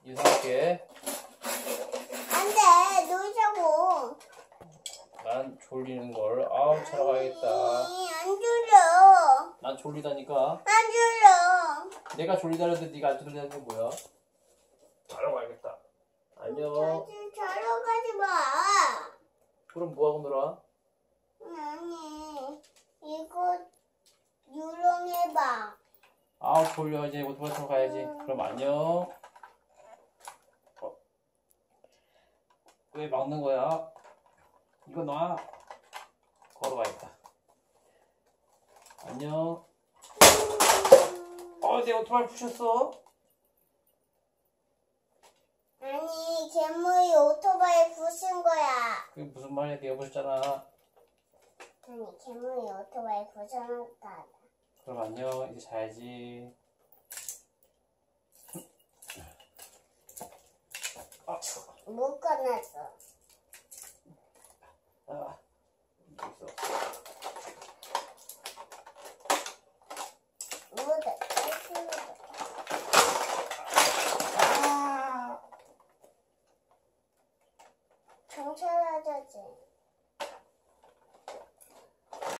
이상하게. 안 돼, 놀자고. 난 졸리는 걸. 아우, 자러 가야겠다. 안 졸려. 난 졸리다니까. 안 졸려. 내가 졸리다는데 네가 안 졸리다는 게 뭐야? 자러 가야겠다. 안녕. 자러 가지 마. 그럼 뭐하고 놀아? 아니, 이거 유령해봐. 아우, 졸려. 이제 오토바이 타러 가야지. 그럼 안녕. 왜 막는 거야? 이거 놔. 걸어가야겠다. 안녕. 내 오토바이 부셨어? 아니, 괴물이 오토바이 부순 거야. 그게 무슨 말이야? 네가 부셨잖아. 아니, 괴물이 오토바이 부순었다. 그럼 안녕. 이제 자야지. 아, 추워. 못 끝났어. 아, 있어. 묻어. 경찰 아저씨.